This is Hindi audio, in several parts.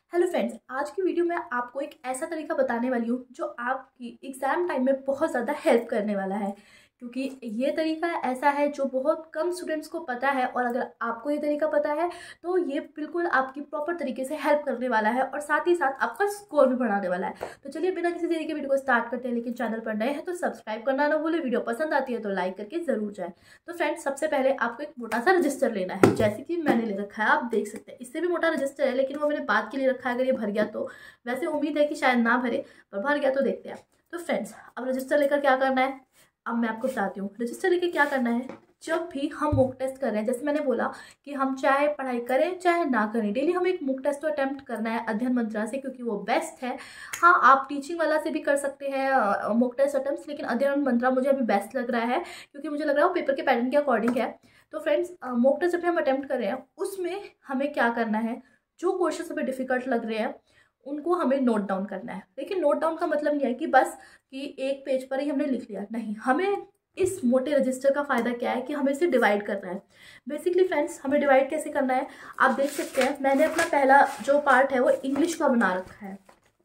हेलो फ्रेंड्स, आज की वीडियो में आपको एक ऐसा तरीका बताने वाली हूँ जो आपकी एग्ज़ाम टाइम में बहुत ज़्यादा हेल्प करने वाला है। क्योंकि ये तरीका ऐसा है जो बहुत कम स्टूडेंट्स को पता है, और अगर आपको ये तरीका पता है तो ये बिल्कुल आपकी प्रॉपर तरीके से हेल्प करने वाला है और साथ ही साथ आपका स्कोर भी बढ़ाने वाला है। तो चलिए बिना किसी देरी के वीडियो को स्टार्ट करते हैं। लेकिन चैनल पर नए हैं तो सब्सक्राइब करना ना भूलें, वीडियो पसंद आती है तो लाइक करके ज़रूर जाए। तो फ्रेंड्स, सबसे पहले आपको एक मोटा सा रजिस्टर लेना है, जैसे कि मैंने ले रखा है, आप देख सकते हैं। इससे भी मोटा रजिस्टर है लेकिन वो मैंने बाद के लिए रखा है, अगर ये भर गया तो। वैसे उम्मीद है कि शायद ना भरे, पर भर गया तो देखते हैं। तो फ्रेंड्स, अब रजिस्टर लेकर क्या करना है, अब मैं आपको बताती हूँ। रजिस्टर लेके क्या करना है, जब भी हम मॉक टेस्ट कर रहे हैं, जैसे मैंने बोला कि हम चाहे पढ़ाई करें चाहे ना करें, डेली हमें एक मॉक टेस्ट तो अटेम्प्ट करना है अध्ययन मंत्रा से, क्योंकि वो बेस्ट है। हाँ, आप टीचिंग वाला से भी कर सकते हैं मॉक टेस्ट अटेम्प्ट, लेकिन अध्ययन मंत्रा मुझे अभी बेस्ट लग रहा है, क्योंकि मुझे लग रहा है वो पेपर के पैटर्न के अकॉर्डिंग है। तो फ्रेंड्स, मॉक टेस्ट जब भी हम अटेम्प्ट कर रहे हैं उसमें हमें क्या करना है, जो क्वेश्चन हमें डिफिकल्ट लग रहे हैं उनको हमें नोट डाउन करना है। लेकिन नोट डाउन का मतलब नहीं है कि बस कि एक पेज पर ही हमने लिख लिया, नहीं। हमें इस मोटे रजिस्टर का फ़ायदा क्या है कि हमें इसे डिवाइड करना है। बेसिकली फ्रेंड्स, हमें डिवाइड कैसे करना है, आप देख सकते हैं मैंने अपना पहला जो पार्ट है वो इंग्लिश का बना रखा है।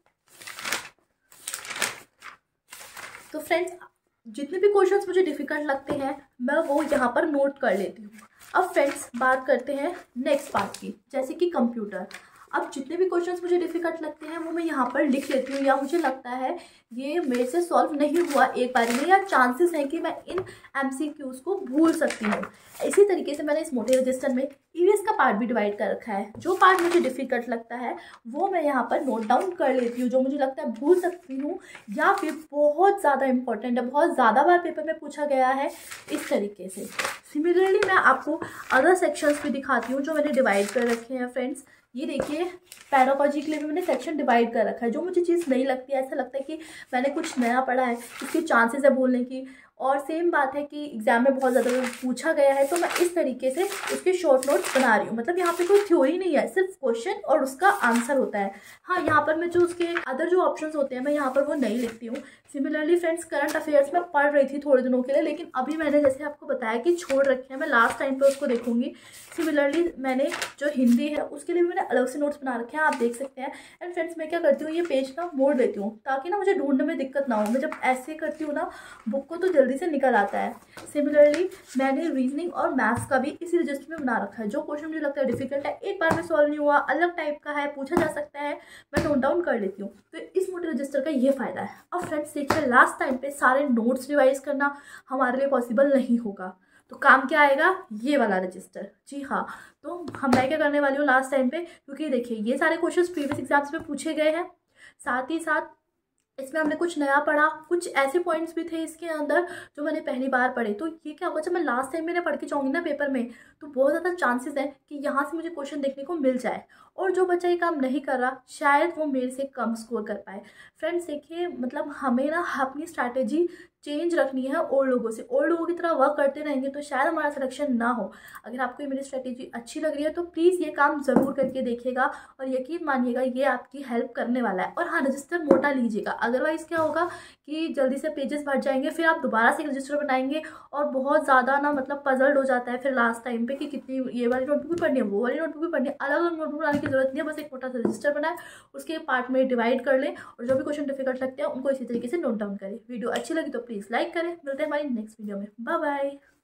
तो फ्रेंड्स, जितने भी क्वेश्चंस मुझे डिफिकल्ट लगते हैं मैं वो यहाँ पर नोट कर लेती हूँ। अब फ्रेंड्स, बात करते हैं नेक्स्ट पार्ट की, जैसे कि कंप्यूटर। अब जितने भी क्वेश्चंस मुझे डिफिकल्ट लगते हैं वो मैं यहाँ पर लिख लेती हूँ, या मुझे लगता है ये मेरे से सॉल्व नहीं हुआ एक बार में, या चांसेस हैं कि मैं इन MCQs को भूल सकती हूँ। इसी तरीके से मैंने इस मोटे रजिस्टर में EVS का पार्ट भी डिवाइड कर रखा है। जो पार्ट मुझे डिफिकल्ट लगता है वो मैं यहाँ पर नोट डाउन कर लेती हूँ, जो मुझे लगता है भूल सकती हूँ या फिर बहुत ज़्यादा इंपॉर्टेंट है, बहुत ज़्यादा बार पेपर में पूछा गया है, इस तरीके से। सिमिलरली मैं आपको अदर सेक्शंस भी दिखाती हूँ जो मैंने डिवाइड कर रखे हैं। फ्रेंड्स, ये देखिए, पैरागॉजी के लिए भी मैंने सेक्शन डिवाइड कर रखा है। जो मुझे चीज़ नहीं लगती है, ऐसा लगता है कि मैंने कुछ नया पढ़ा है, इसके चांसेस है भूलने की, और सेम बात है कि एग्जाम में बहुत ज़्यादा पूछा गया है, तो मैं इस तरीके से उसके शॉर्ट नोट्स बना रही हूँ। मतलब यहाँ पे कोई थ्योरी नहीं है, सिर्फ क्वेश्चन और उसका आंसर होता है। हाँ, यहाँ पर मैं जो उसके अदर जो ऑप्शंस होते हैं मैं यहाँ पर वो नहीं लिखती हूँ। सिमिलरली फ्रेंड्स, करंट अफेयर्स में पढ़ रही थी थोड़े दिनों के लिए, लेकिन अभी मैंने जैसे आपको बताया कि छोड़ रखे हैं, मैं लास्ट टाइम पर उसको देखूंगी। सिमिलरली मैंने जो हिंदी है उसके लिए भी मैंने अलग से नोट्स बना रखे हैं, आप देख सकते हैं। एंड फ्रेंड्स, मैं क्या करती हूँ, ये पेज ना मोड़ लेती हूँ ताकि ना मुझे ढूंढने में दिक्कत ना हो। मैं जब ऐसे करती हूँ ना बुक को तो जल्दी से निकल आता है। सिमिलरली मैंने रीजनिंग और मैथ्स का भी इसी रजिस्टर में बना रखा है। जो क्वेश्चन मुझे लगता है डिफिकल्ट है, एक बार में सॉल्व नहीं हुआ, अलग टाइप का है, पूछा जा सकता है, मैं नोट डाउन कर लेती हूँ। तो इस मोटे रजिस्टर का ये फायदा है। अब फ्रेंड्स देखिए, लास्ट टाइम पे सारे नोट्स रिवाइज करना हमारे लिए पॉसिबल नहीं होगा, तो काम क्या आएगा, ये वाला रजिस्टर। जी हाँ, तो मैं क्या करने वाली हूँ लास्ट टाइम पे, क्योंकि देखिए ये सारे क्वेश्चंस प्रीवियस एग्जाम्स में पूछे गए हैं, साथ ही साथ इसमें हमने कुछ नया पढ़ा, कुछ ऐसे पॉइंट्स भी थे इसके अंदर जो मैंने पहली बार पढ़े। तो ये क्या होगा, जब मैं लास्ट टाइम मैंने पढ़ के जाऊँगी ना पेपर में, तो बहुत ज़्यादा चांसेस हैं कि यहाँ से मुझे क्वेश्चन देखने को मिल जाए, और जो बच्चा ये काम नहीं कर रहा शायद वो मेरे से कम स्कोर कर पाए। फ्रेंड्स देखिए, मतलब हमें ना अपनी स्ट्रैटेजी चेंज रखनी है। ओल्ड लोगों से, ओल्ड लोगों की तरह वर्क करते रहेंगे तो शायद हमारा सिलेक्शन ना हो। अगर आपको ये मेरी स्ट्रैटेजी अच्छी लग रही है तो प्लीज़ ये काम ज़रूर करके देखिएगा, और यकीन मानिएगा ये आपकी हेल्प करने वाला है। और हाँ, रजिस्टर मोटा लीजिएगा, अदरवाइज़ क्या होगा कि जल्दी से पेजेस भर जाएंगे, फिर आप दोबारा से एक रजिस्टर बनाएंगे और बहुत ज़्यादा ना मतलब पजल्ड हो जाता है फिर लास्ट टाइम पे कि कितनी ये वाली नोटबुक भी पढ़नी है, वो वाली नोटबुक भी पढ़नी है। अलग अलग नोटबुक बनाने की जरूरत नहीं है, बस एक मोटा सा रजिस्टर बनाए, उसके पार्ट में डिवाइड कर लें, और जो भी क्वेश्चन डिफिकल्ट लगते हैं उनको इसी तरीके से नोट डाउन करें। वीडियो अच्छी लगी तो प्लीज़ लाइक करें। मिलते हैं हमारी नेक्स्ट वीडियो में। Bye bye.